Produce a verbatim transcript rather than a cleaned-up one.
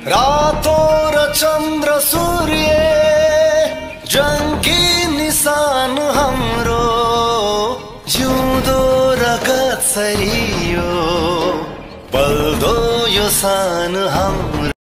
रातो र चन्द्र सूर्य जङ्गी निशान हाम्रो जिउँदो रगत सरियो बल्दो यो सान हाम्रो।